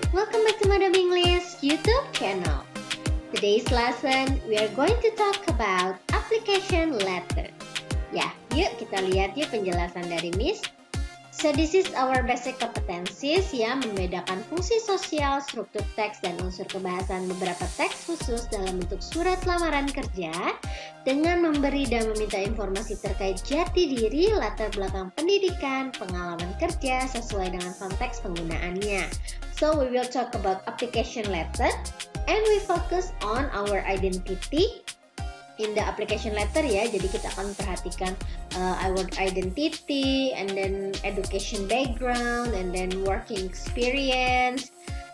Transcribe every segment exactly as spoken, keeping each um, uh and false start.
Welcome back to Madam English YouTube channel. Today's lesson, we are going to talk about application letter. Ya, yuk kita lihat yuk penjelasan dari Miss. So this is our basic competencies ya, membedakan fungsi sosial, struktur teks, dan unsur kebahasan beberapa teks khusus dalam bentuk surat lamaran kerja dengan memberi dan meminta informasi terkait jati diri, latar belakang pendidikan, pengalaman kerja sesuai dengan konteks penggunaannya. So we will talk about application letter and we focus on our identity in the application letter ya. Jadi kita akan perhatikan uh, our identity and then education background and then working experience,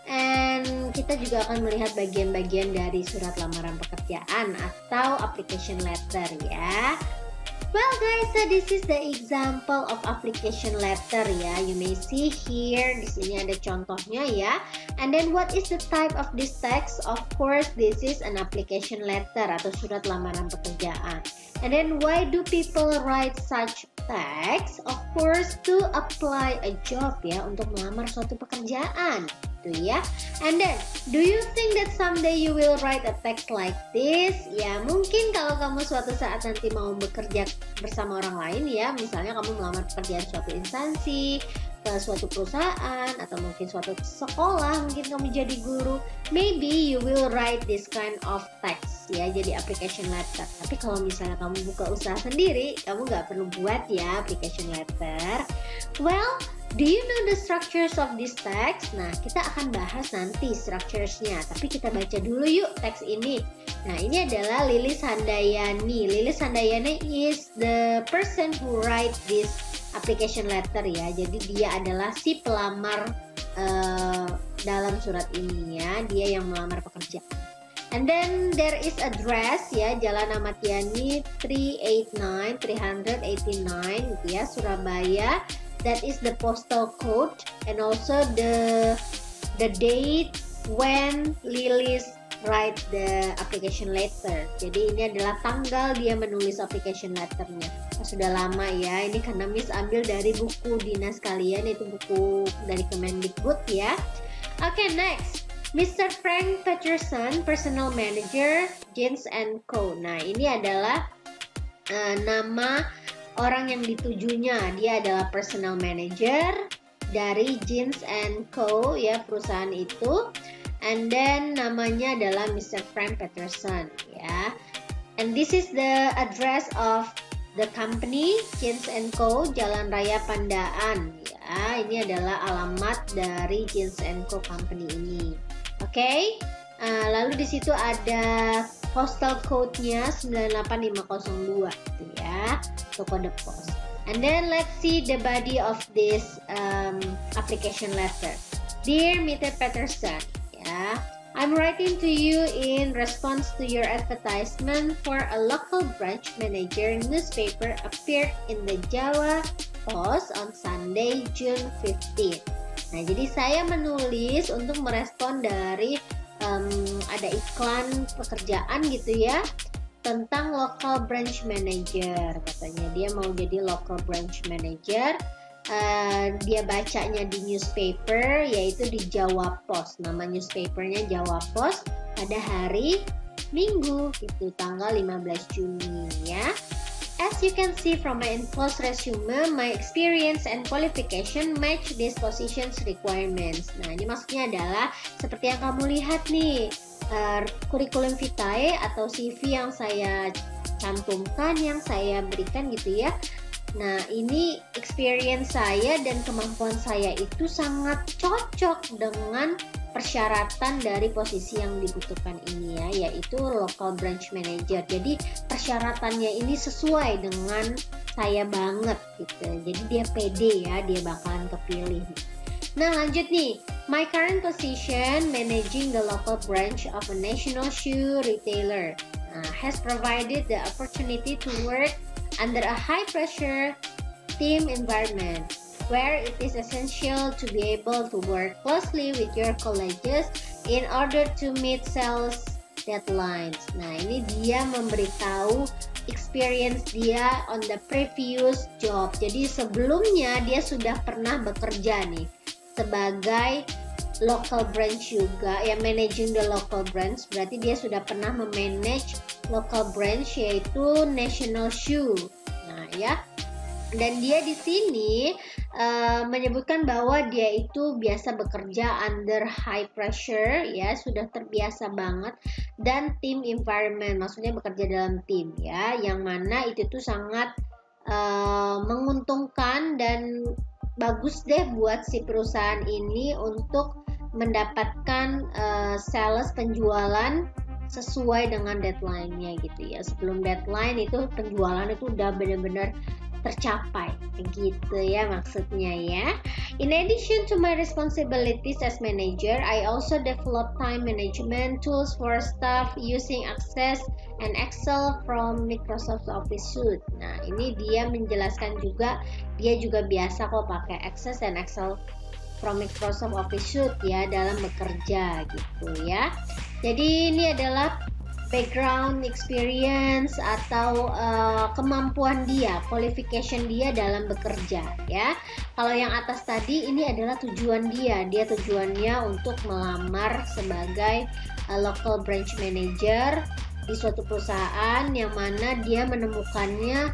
and kita juga akan melihat bagian-bagian dari surat lamaran pekerjaan atau application letter ya. Well guys, so this is the example of application letter ya. You may see here, di sini ada contohnya ya. And then what is the type of this text? Of course, this is an application letter atau surat lamaran pekerjaan. And then why do people write such text? Of course, to apply a job ya, untuk melamar suatu pekerjaan. Gitu ya. And then, do you think that someday you will write a text like this? Ya, mungkin kalau kamu suatu saat nanti mau bekerja bersama orang lain ya, misalnya kamu melamar pekerjaan suatu instansi, ke suatu perusahaan, atau mungkin suatu sekolah, mungkin kamu jadi guru, maybe you will write this kind of text ya, jadi application letter. Tapi kalau misalnya kamu buka usaha sendiri, kamu nggak perlu buat ya application letter. Well, do you know the structures of this text? Nah, kita akan bahas nanti structures-nya, tapi kita baca dulu yuk teks ini. Nah, ini adalah Lilis Handayani. Lilis Handayani is the person who write this application letter ya. Jadi dia adalah si pelamar uh, dalam surat ini ya. Dia yang melamar pekerjaan. And then there is address ya, Jalan Ahmad Yani three eighty-nine, three eighty-nine gitu ya, Surabaya. That is the postal code and also the the date when Lilis write the application letter. Jadi ini adalah tanggal dia menulis application letternya. Oh, sudah lama ya. Ini karena Miss ambil dari buku dinas kalian, itu buku dari Kemendikbud ya. Oke, okay, next. mister Frank Peterson, Personal Manager, Jeans and Co. Nah, ini adalah uh, nama orang yang ditujunya. Dia adalah personal manager dari Jeans and Co. ya, perusahaan itu. And then namanya adalah mister Frank Peterson ya. And this is the address of the company Jeans and Co. Jalan Raya Pandaan ya. Ini adalah alamat dari Jeans and Co. company ini. Oke. Okay? Uh, lalu di situ ada postal code-nya sembilan delapan lima nol dua gitu ya, untuk kode pos. And then let's see the body of this um, application letter. Dear mister Peterson, ya, I'm writing to you in response to your advertisement for a local branch manager newspaper appeared in the Jawa Post on Sunday, June fifteenth. Nah, jadi saya menulis untuk merespon dari Um, ada iklan pekerjaan gitu ya, tentang local branch manager. Katanya dia mau jadi local branch manager. uh, Dia bacanya di newspaper, yaitu di Jawa Post. Nama newspapernya Jawa Post pada hari Minggu gitu, tanggal lima belas Juni ya. As you can see from my enclosed resume, my experience and qualification match this position's requirements. Nah, ini maksudnya adalah seperti yang kamu lihat nih, uh, kurikulum vitae atau C V yang saya cantumkan, yang saya berikan gitu ya. Nah, ini experience saya dan kemampuan saya itu sangat cocok dengan persyaratan dari posisi yang dibutuhkan ini ya, yaitu local branch manager. Jadi persyaratannya ini sesuai dengan saya banget gitu. Jadi dia pede ya, dia bakalan kepilih. Nah, lanjut nih. My current position managing the local branch of a national shoe retailer uh, has provided the opportunity to work under a high pressure team environment, where it is essential to be able to work closely with your colleagues in order to meet sales deadlines. Nah, ini dia memberitahu experience dia on the previous job. Jadi sebelumnya dia sudah pernah bekerja nih sebagai local branch juga, ya managing the local branch, berarti dia sudah pernah memanage local branch yaitu National Shoe. Nah ya, dan dia di sini uh, menyebutkan bahwa dia itu biasa bekerja under high pressure, ya sudah terbiasa banget, dan team environment, maksudnya bekerja dalam tim, ya, yang mana itu tuh sangat uh, menguntungkan dan bagus deh buat si perusahaan ini untuk mendapatkan uh, sales penjualan sesuai dengan deadline-nya gitu ya. Sebelum deadline itu penjualan itu udah benar-benar tercapai, begitu ya maksudnya ya. In addition to my responsibilities as manager, I also develop time management tools for staff using Access and Excel from Microsoft Office Suite. Nah, ini dia menjelaskan juga, dia juga biasa kok pakai Access and Excel from Microsoft Office Suite ya dalam bekerja gitu ya. Jadi ini adalah background experience atau uh, kemampuan dia, qualification dia dalam bekerja ya. Kalau yang atas tadi ini adalah tujuan dia, dia tujuannya untuk melamar sebagai uh, local branch manager di suatu perusahaan yang mana dia menemukannya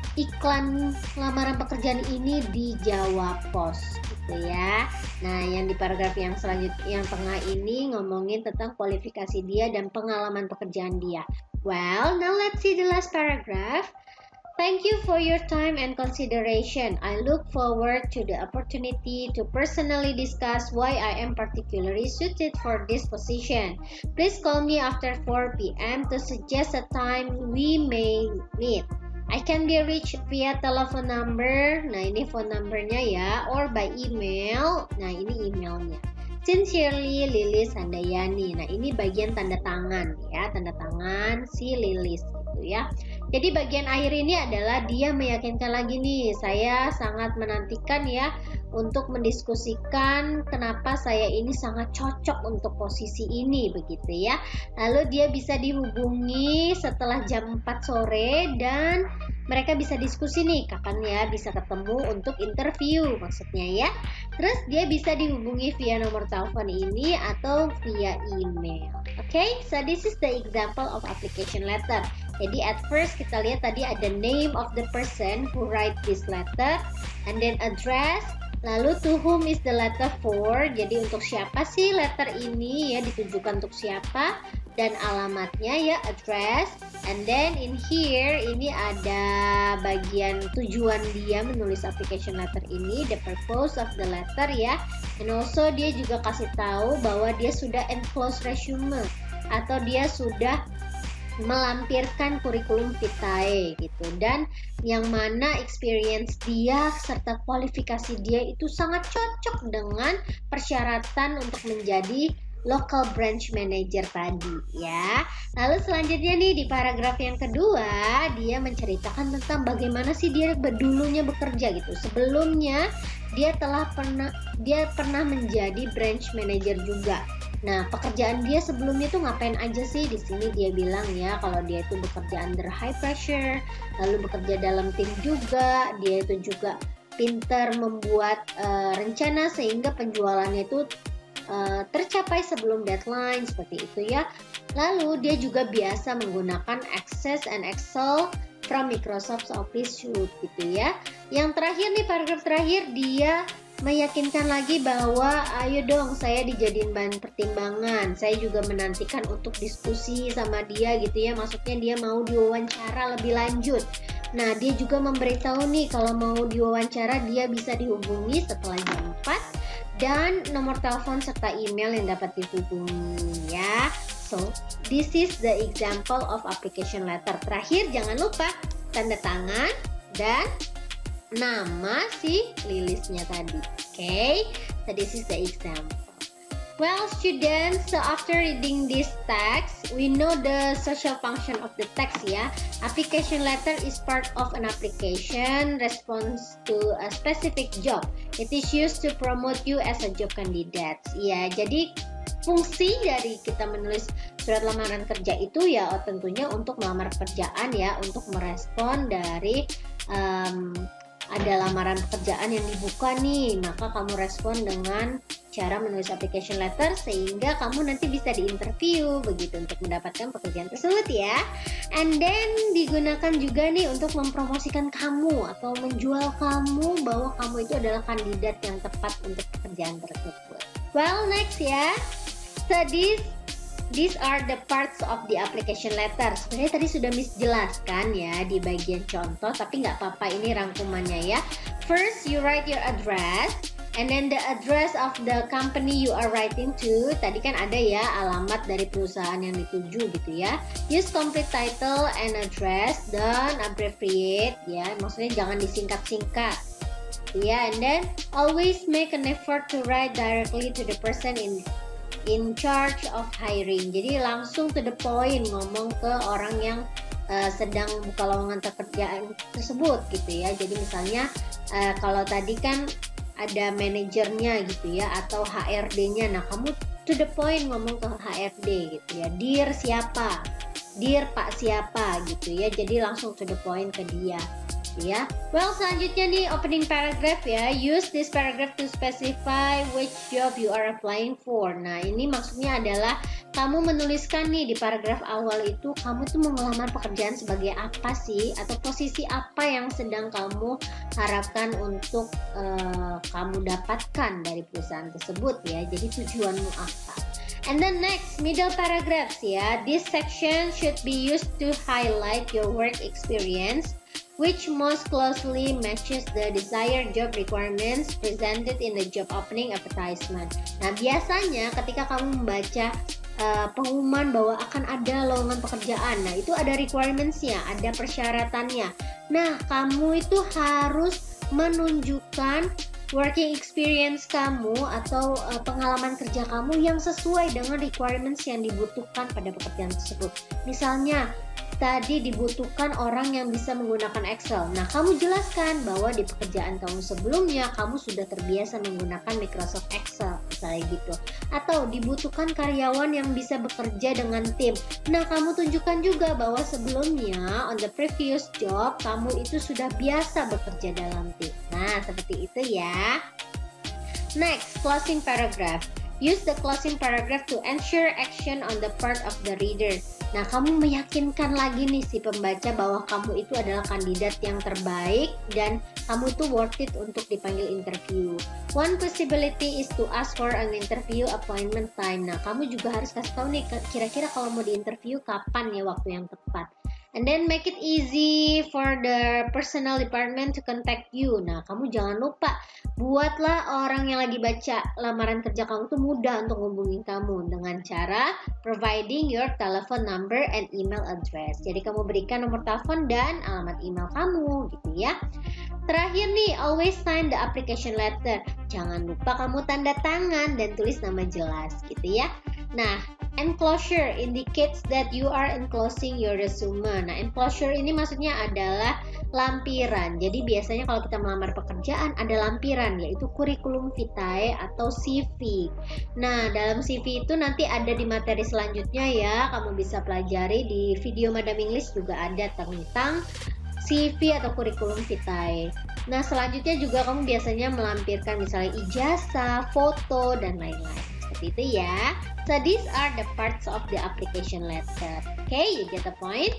iklan lamaran pekerjaan ini di Jawa Pos gitu ya. Nah, yang di paragraf yang selanjutnya yang tengah ini ngomongin tentang kualifikasi dia dan pengalaman pekerjaan dia. Well, now let's see the last paragraph. Thank you for your time and consideration. I look forward to the opportunity to personally discuss why I am particularly suited for this position. Please call me after four p m to suggest a time we may meet. I can be reached via telephone number, nah ini phone numbernya ya, or by email, nah ini emailnya. Sincerely, Lilis Handayani. Nah ini bagian tanda tangan ya, tanda tangan si Lilis gitu ya. Jadi bagian akhir ini adalah dia meyakinkan lagi nih, saya sangat menantikan ya untuk mendiskusikan kenapa saya ini sangat cocok untuk posisi ini begitu ya. Lalu dia bisa dihubungi setelah jam empat sore dan mereka bisa diskusi nih kapan ya bisa ketemu untuk interview maksudnya ya. Terus dia bisa dihubungi via nomor telepon ini atau via email. Oke, okay? So this is the example of application letter. Jadi at first kita lihat tadi ada name of the person who write this letter, and then address, lalu to whom is the letter for, jadi untuk siapa sih letter ini ya, ditujukan untuk siapa, dan alamatnya ya address, and then in here ini ada bagian tujuan dia menulis application letter ini, the purpose of the letter ya, and also dia juga kasih tahu bahwa dia sudah enclose resume atau dia sudah melampirkan kurikulum vitae gitu, dan yang mana experience dia serta kualifikasi dia itu sangat cocok dengan persyaratan untuk menjadi local branch manager tadi ya. Lalu selanjutnya nih di paragraf yang kedua dia menceritakan tentang bagaimana sih dia dulunya bekerja gitu. Sebelumnya dia telah pernah dia pernah menjadi branch manager juga. Nah, pekerjaan dia sebelumnya tuh ngapain aja sih? Di sini dia bilang ya kalau dia itu bekerja under high pressure, lalu bekerja dalam tim juga, dia itu juga pintar membuat uh, rencana sehingga penjualannya itu uh, tercapai sebelum deadline seperti itu ya. Lalu dia juga biasa menggunakan Access and Excel from Microsoft Office Suite gitu ya. Yang terakhir nih paragraf terakhir dia meyakinkan lagi bahwa ayo dong saya dijadiin bahan pertimbangan. Saya juga menantikan untuk diskusi sama dia gitu ya. Maksudnya dia mau diwawancara lebih lanjut. Nah dia juga memberitahu nih kalau mau diwawancara dia bisa dihubungi setelah jam empat dan nomor telepon serta email yang dapat dihubungi ya. So this is the example of application letter. Terakhir jangan lupa tanda tangan dan nama si Lilisnya tadi. Oke, okay? So this is the example. Well, students, so after reading this text, we know the social function of the text ya. Application letter is part of an application response to a specific job. It is used to promote you as a job candidate. Ya, jadi fungsi dari kita menulis surat lamaran kerja itu ya tentunya untuk melamar pekerjaan ya, untuk merespon dari um, ada lamaran pekerjaan yang dibuka nih, maka kamu respon dengan cara menulis application letter sehingga kamu nanti bisa diinterview begitu untuk mendapatkan pekerjaan tersebut ya. And then digunakan juga nih untuk mempromosikan kamu atau menjual kamu bahwa kamu itu adalah kandidat yang tepat untuk pekerjaan tersebut. Well, next ya. So this These are the parts of the application letter. Sebenarnya tadi sudah Miss jelaskan ya di bagian contoh, tapi nggak apa-apa, ini rangkumannya ya. First, you write your address, and then the address of the company you are writing to. Tadi kan ada ya alamat dari perusahaan yang dituju gitu ya. Use complete title and address, don't abbreviate ya. Maksudnya jangan disingkat-singkat. Ya, and then always make an effort to write directly to the person in in charge of hiring. Jadi langsung to the point, ngomong ke orang yang uh, sedang buka lowongan pekerjaan tersebut gitu ya. Jadi misalnya uh, kalau tadi kan ada manajernya gitu ya atau H R D-nya. Nah, kamu to the point ngomong ke H R D gitu ya. Dear siapa? Dear Pak siapa gitu ya. Jadi langsung to the point ke dia. Ya, well selanjutnya nih opening paragraph ya. Use this paragraph to specify which job you are applying for. Nah, ini maksudnya adalah kamu menuliskan nih di paragraf awal itu kamu tuh mau ngelamar pekerjaan sebagai apa sih, atau posisi apa yang sedang kamu harapkan untuk uh, kamu dapatkan dari perusahaan tersebut ya. Jadi tujuanmu apa? And then next, middle paragraphs ya. This section should be used to highlight your work experience which most closely matches the desired job requirements presented in the job opening advertisement. Nah, biasanya ketika kamu membaca uh, pengumuman bahwa akan ada lowongan pekerjaan, nah itu ada requirements-nya, ada persyaratannya. Nah, kamu itu harus menunjukkan working experience kamu atau uh, pengalaman kerja kamu yang sesuai dengan requirements yang dibutuhkan pada pekerjaan tersebut. Misalnya, tadi dibutuhkan orang yang bisa menggunakan Excel. Nah, kamu jelaskan bahwa di pekerjaan kamu sebelumnya kamu sudah terbiasa menggunakan Microsoft Excel, misalnya gitu. Atau dibutuhkan karyawan yang bisa bekerja dengan tim. Nah, kamu tunjukkan juga bahwa sebelumnya on the previous job kamu itu sudah biasa bekerja dalam tim. Nah, seperti itu ya. Next, closing paragraph. Use the closing paragraph to ensure action on the part of the reader. Nah, kamu meyakinkan lagi nih si pembaca bahwa kamu itu adalah kandidat yang terbaik dan kamu itu worth it untuk dipanggil interview. One possibility is to ask for an interview appointment time. Nah, kamu juga harus kasih tahu nih kira-kira kalau mau diinterview kapan ya waktu yang tepat. And then make it easy for the personnel department to contact you. Nah, kamu jangan lupa buatlah orang yang lagi baca lamaran kerja kamu tuh mudah untuk hubungi kamu dengan cara providing your telephone number and email address. Jadi kamu berikan nomor telepon dan alamat email kamu gitu ya. Terakhir nih, always sign the application letter. Jangan lupa kamu tanda tangan dan tulis nama jelas gitu ya. Nah, enclosure indicates that you are enclosing your resume. Nah, enclosure ini maksudnya adalah lampiran. Jadi biasanya kalau kita melamar pekerjaan ada lampiran, yaitu curriculum vitae atau C V. Nah, dalam C V itu nanti ada di materi selanjutnya ya. Kamu bisa pelajari di video Madam English juga ada tentang C V atau curriculum vitae. Nah, selanjutnya juga kamu biasanya melampirkan misalnya ijazah, foto, dan lain-lain. Seperti itu ya. So these are the parts of the application letter. Okay, you get the point?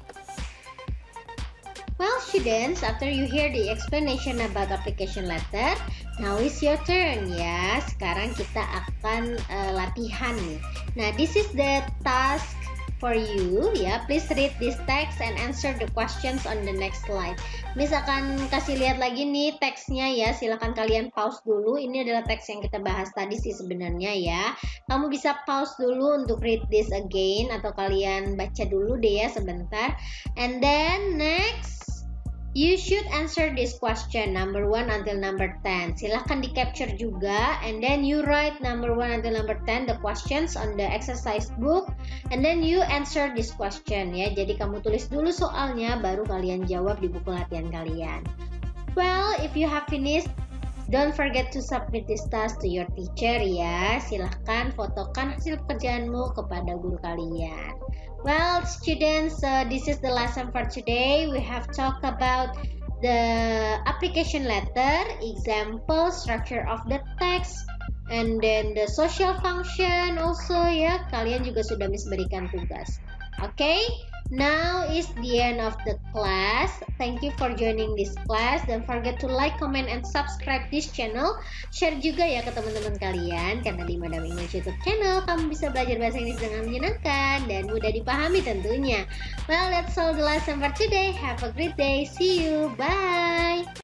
Well, students, after you hear the explanation about application letter, now is your turn ya. Sekarang kita akan uh, latihan nih. Nah, this is the task for you ya. Please read this text and answer the questions on the next slide. Miss akan kasih lihat lagi nih teksnya ya. Silakan kalian pause dulu. Ini adalah teks yang kita bahas tadi sih sebenarnya ya. Kamu bisa pause dulu untuk read this again atau kalian baca dulu deh ya sebentar. And then next, you should answer this question number one until number ten. Silahkan di capture juga, and then you write number one until number ten the questions on the exercise book, and then you answer this question ya. Jadi kamu tulis dulu soalnya, baru kalian jawab di buku latihan kalian. Well, if you have finished, don't forget to submit this task to your teacher ya. Silahkan fotokan hasil pekerjaanmu kepada guru kalian. Well, students, uh, this is the lesson for today. We have talked about the application letter, example, structure of the text, and then the social function also ya. Kalian juga sudah Miss berikan tugas. Oke, okay? Now is the end of the class. Thank you for joining this class. Don't forget to like, comment, and subscribe this channel. Share juga ya ke teman-teman kalian, karena di Madam English YouTube channel kamu bisa belajar bahasa Inggris dengan menyenangkan dan mudah dipahami tentunya. Well, that's all the lesson for today. Have a great day. See you. Bye.